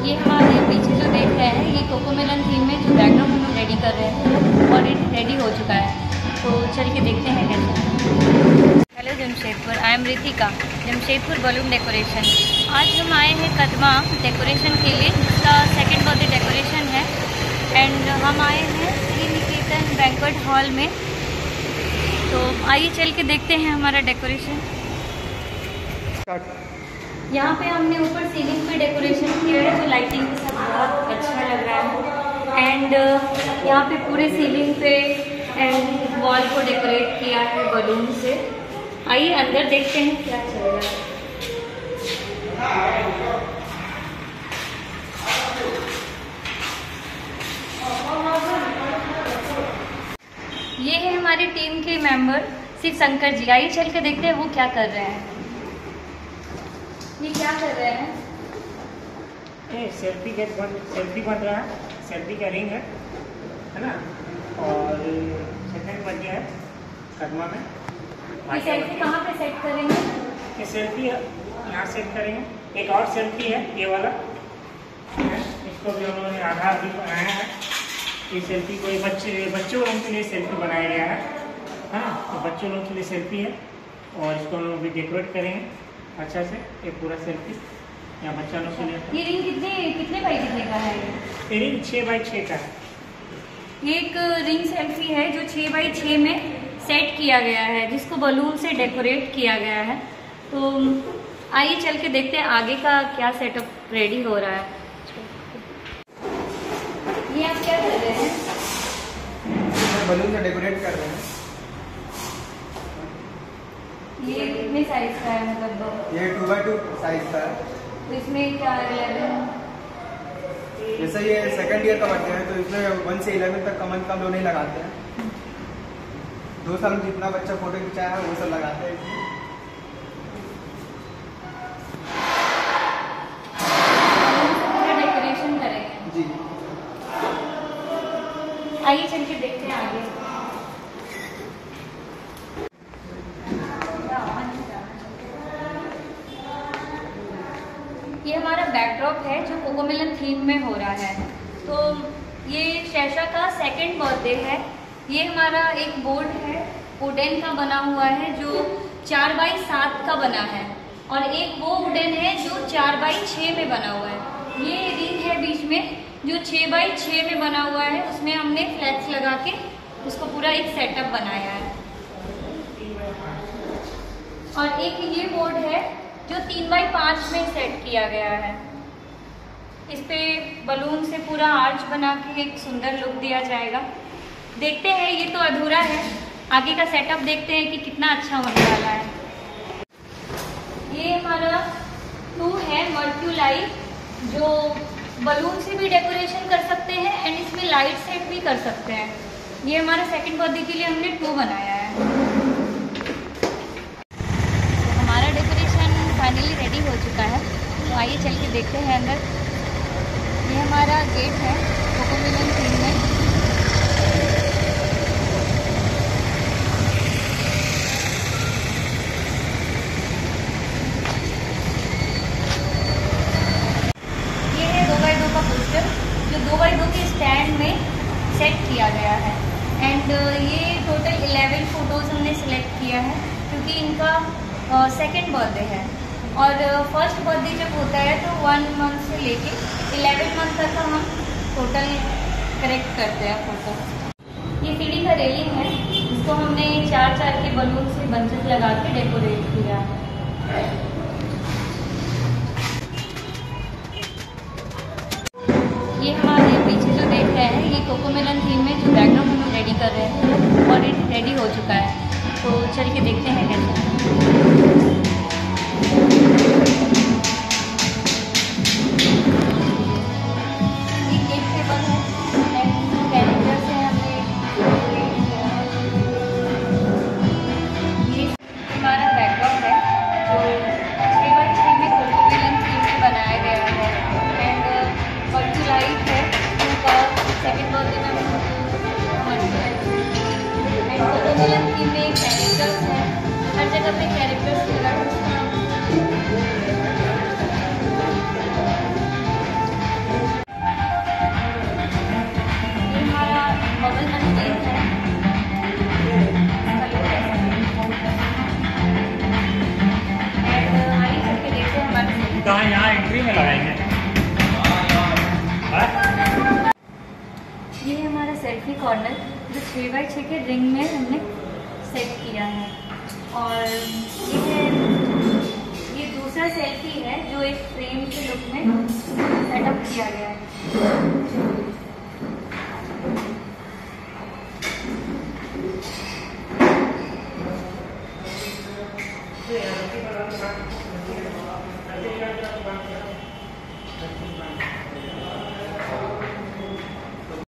ये हमारे पीछे जो देख रहे हैं ये कोकोमेलन थीम में जो बैकग्राउंड हम रेडी कर रहे हैं और रेडी हो चुका है, तो चल के देखते हैं कैसे। Hello Jamshedpur, I am Ritika, Jamshedpur balloon decoration. आज हम आए हैं कदमा डेकोरेशन के लिए, जिसका सेकंड बर्थडे डेकोरेशन है एंड हम आए हैं श्री निकेतन बैंक्वेट हॉल में। तो आइए चल के देखते हैं हमारा डेकोरेशन। यहाँ पे हमने ऊपर सीलिंग पे डेकोरेशन किया है जो लाइटिंग के साथ बहुत अच्छा लग रहा है एंड यहाँ पे पूरे सीलिंग पे एंड वॉल को डेकोरेट किया है बलून से। आइए अंदर देखते हैं क्या चल रहा है। ये है हमारी टीम के मेंबर शिव शंकर जी। आइए चल के देखते हैं वो क्या कर रहे हैं। ये क्या कर रहे हैं? सेल्फी बन रहा है, सेल्फी का रिंग है ना, और सेकंड बन गया है कदमा में। ये सेल्फी कहाँ पे सेट करेंगे? ये सेल्फी यहाँ सेट करेंगे। एक और सेल्फी है ये वाला, इसको भी हम लोगों ने आधा अभी बनाया है। ये सेल्फी कोई बच्चों लोगों के लिए सेल्फी बनाया गया है ना, तो बच्चों लोगों के लिए सेल्फी है और इसको हम लोग भी डेकोरेट करेंगे अच्छा से। एक पूरा सेल्फी यहाँ बच्चा लोग के लिए। ये रिंग कितने बाई कितने का है? ये रिंग 6 बाई 6 का है। ये एक रिंग सेल्फी है जो 6 बाई 6 में सेट किया गया है, जिसको बलून से डेकोरेट किया गया है। तो आइए चल के देखते हैं आगे का क्या सेटअप रेडी हो रहा है। ये आप क्या कर रहे हैं? बलून से डेकोरेट कर रहे हैं। ये कितने साइज का है? मतलब ये 2x2 साइज का है। तो इसमें क्या 11? जैसे ये सेकंड ईयर का बच्चा है तो इसमें 1 से 11 तक कम से कम लोग नहीं लगाते हैं। 2 साल में जितना बच्चा फोटो खिंचाया है वो सब लगाते हैं इसमें। डेकोरेशन करेंगे जी। आइए चल के देखते हैं आगे। ये हमारा बैकड्रॉप है जो कोकोमेलन थीम में हो रहा है। तो ये शैशा का सेकंड बर्थडे है। ये हमारा एक बोर्ड है वुडन का बना हुआ है जो 4 बाई 7 का बना है, और एक वो वुडन है जो 4 बाई 6 में बना हुआ है। ये रिंग है बीच में जो 6 बाई 6 में बना हुआ है, उसमें हमने फ्लैट्स लगा के उसको पूरा एक सेटअप बनाया है। और एक ये बोर्ड है जो 3 बाई 5 में सेट किया गया है। इस पे बलून से पूरा आर्च बना के एक सुंदर लुक दिया जाएगा। देखते हैं, ये तो अधूरा है, आगे का सेटअप देखते हैं कि कितना अच्छा होने वाला है। ये हमारा 2 है मर्क्यूलाई, जो बलून से भी डेकोरेशन कर सकते हैं एंड इसमें लाइट सेट भी कर सकते हैं। ये हमारा सेकंड बर्थडे के लिए हमने 2 बनाया है। तो हमारा डेकोरेशन फाइनली रेडी हो चुका है, तो आइए चल के देखते हैं अंदर। ये हमारा गेट है कोकोमेलन थीम में। जो 2x2 के स्टैंड में सेट किया गया है एंड ये टोटल 11 फोटोज़ हमने सिलेक्ट किया है क्योंकि इनका सेकंड बर्थडे है। और फर्स्ट बर्थडे जब होता है तो 1 मंथ से लेके 11 मंथ तक का हम टोटल करेक्ट करते हैं फोटो। ये सीढ़ी का रेलिंग है, इसको हमने 4-4 के बलून से बंचेस लगा के डेकोरेट किया है। ये हमारे पीछे जो देख रहे हैं ये कोकोमेलन थीम में जो बैकग्राउंड हम रेडी कर रहे हैं और रेडी हो चुका है, तो चल के देखते हैं कैसे। ये केक टेबल है एंड कैरेक्टर्स हैं हमने। ये हमारा बैकग्राउंड है जो 6 बाई 6 में कोकोमेलन थीम में बनाया गया है एंड मर्क्यूलाइट है उनका सेकंड बर्थडे में कोकोमेलन थीम में कैरेक्टर्स हैं, हर जगह पे कैरेक्टर्स लगा कहाँ, यहाँ एंट्री में लगाएंगे? ये है हमारा सेल्फी कॉर्नर जो 6x6 के रिंग में हमने सेट किया है। और ये दूसरा सेल्फी है जो एक फ्रेम के लुक में सेटअप किया गया है।